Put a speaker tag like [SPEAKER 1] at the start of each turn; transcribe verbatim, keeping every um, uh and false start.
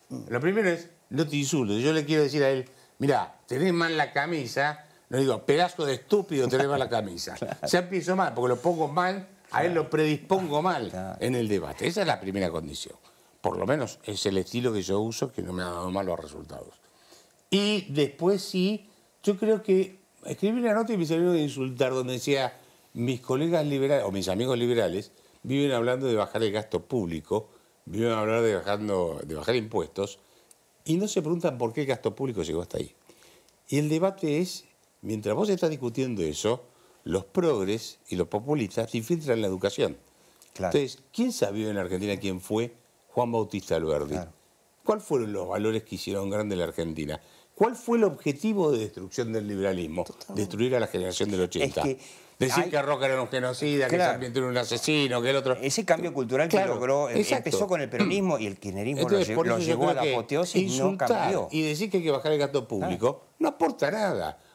[SPEAKER 1] Lo primero es, no te insultes. Yo le quiero decir a él, mira, tenés mal la camisa. No digo, pedazo de estúpido, tenés mal la camisa. Claro. Ya empiezo mal, porque lo pongo mal, a claro. él lo predispongo mal claro. en el debate. Esa es la primera condición. Por lo menos es el estilo que yo uso, que no me ha dado malos resultados. Y después sí, yo creo que escribí una nota y me salió de insultar, donde decía, mis colegas liberales, o mis amigos liberales, viven hablando de bajar el gasto público, viven hablando de, bajando, de bajar impuestos, y no se preguntan por qué el gasto público llegó hasta ahí. Y el debate es, mientras vos estás discutiendo eso, los progres y los populistas te infiltran en la educación. Claro. Entonces, ¿quién sabió en Argentina quién fue Juan Bautista Alberdi? Claro. ¿Cuáles fueron los valores que hicieron grande la Argentina? ¿Cuál fue el objetivo de destrucción del liberalismo? Totalmente. Destruir a la generación del ochenta. Es que decir hay... que Roca era un genocida, claro. que Sarmiento era un asesino, que el otro...
[SPEAKER 2] Ese cambio cultural claro. que logró, exacto. empezó con el peronismo y el kirchnerismo Entonces, lo, lo llevó a la apoteosis y no cambió.
[SPEAKER 1] Y decir que hay que bajar el gasto público claro. no aporta nada.